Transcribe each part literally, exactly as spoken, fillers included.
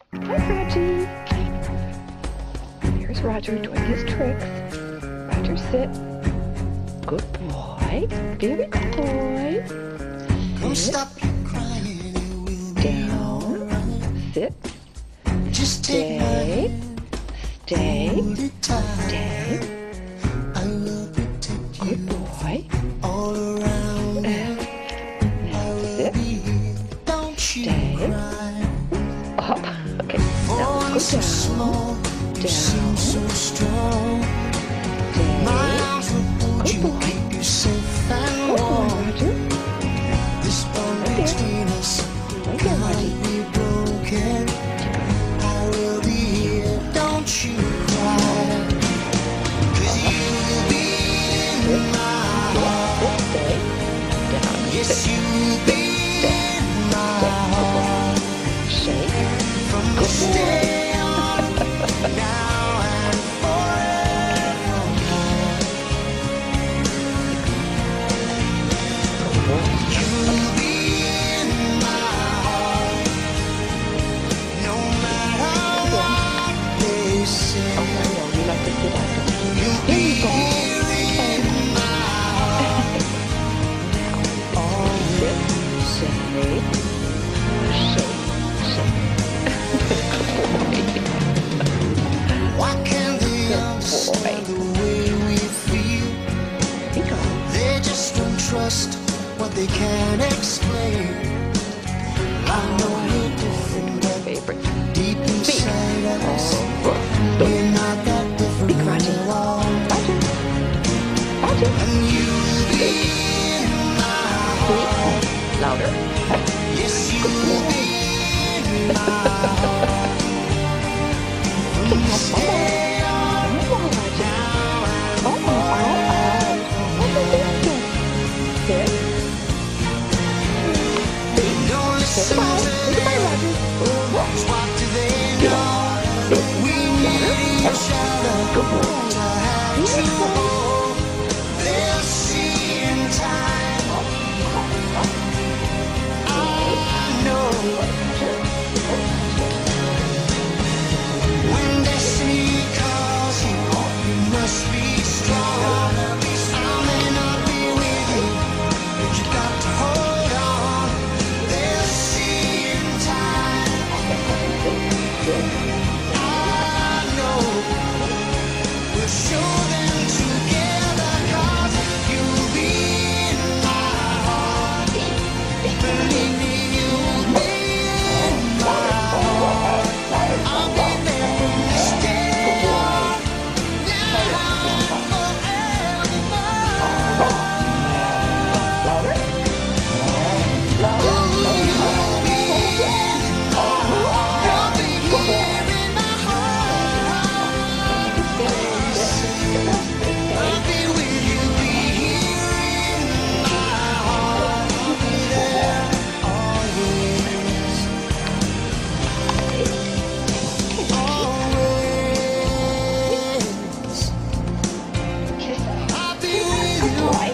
Hi, Roggie. Here's Roger doing his tricks. Roger, sit. Good boy. Very good boy. Don't Sit. stop your crying, it will be Down. alright. Sit. Just take my Stay. hand, Stay. hold it tight. Stay. I will protect you Good boy. all around. And I now will sit. be here, don't you Stay. cry. Up. Okay. For Now one let's so go down. small, you Down. seem so strong. My Stay. arms will hold Good you, boy. keep you safe and Good boy, warm. Roger. This bond Right there. between us Right there, Roger. can't be broken. I will be here, don't you cry. 'Cause you'll be in my heart. Stay. Down. Yes, Sit. you'll be in my heart. Shake. From this day on, now and forevermore. You'll be in my heart. No matter what they say. Oh, I know. You like to sit out there. You'll There be you go. here in my heart. Sit. Shake. Shake. Shake. Why can't they Good understand boy. the way we feel? There you go. They just don't trust what they can't explain. I know we're different, but Favorite. deep inside of us, Oh. we're not that different Big Roger. at all. Roger. Roger. And you'll be in my heart. Speak. Louder. Yes, you'll be in my heart. From this day on, Oh, Roger. now and Oh, oh, oh. What is this? Sit. don't listen Goodbye. to Goodbye, them. Roger. What do they know? We need each other Good boy. to have to hold. They'll see in time. I know when destiny calls you, you must be strong. I may not be with you, but you got to hold on. They'll see in time. I know we'll show them together, 'cause you'll be in my heart. Believe me, you'll be in my heart. I'll be there from this day on, now and forevermore. Louder. Louder. You'll be in my heart. You'll be here in my heart. I'll be with you, be here in my heart. I'll be there always, always. Kiss him. I'll be with you, Boy.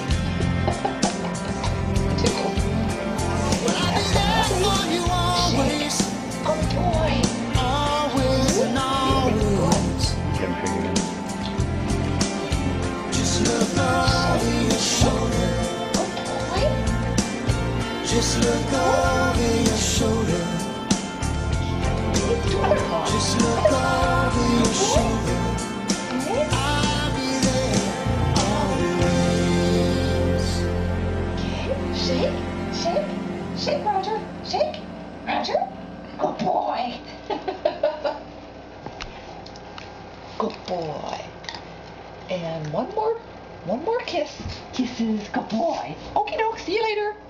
but I'll be there for you always, Good boy. always and always. Just look over your shoulder. Good boy. Just look over your shoulder. Wonderful. Just look over your shoulder. Okay. I'll be there always. Okay. Shake. Shake. Shake, Roger. Shake. Roger. Good boy. Good boy. And one more. One more kiss. Kisses. Good boy. Okie doke. See you later.